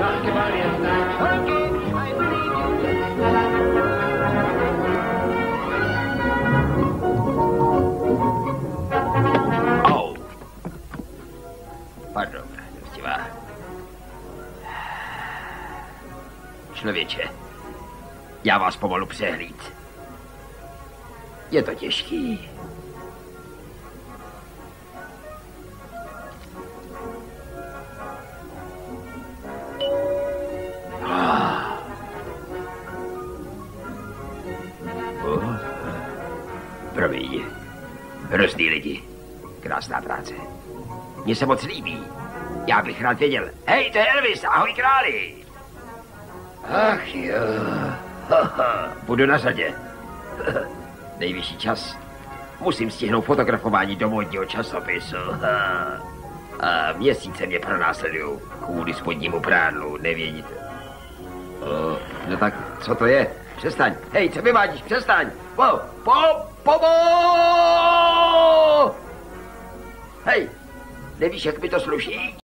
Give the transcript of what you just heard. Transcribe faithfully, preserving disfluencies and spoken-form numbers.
Au. Pardon, nevstivá. Člověče, já vás pomalu přehlíd. Je to těžký. Promiň. Hrozný lidi. Krásná práce. Mně se moc líbí. Já bych rád věděl. Hej, to je Elvis, ahoj králi. Ach jo. Budu na řadě. Nejvyšší čas. Musím stihnout fotografování do módního časopisu. A měsíce mě pronásledují kvůli spodnímu prádlu, nevědíte. No tak, co to je? Přestaň. Hej, co vyvádíš? Přestaň. Po, po, po, po. Hej, nevíš, jak mi to sluší?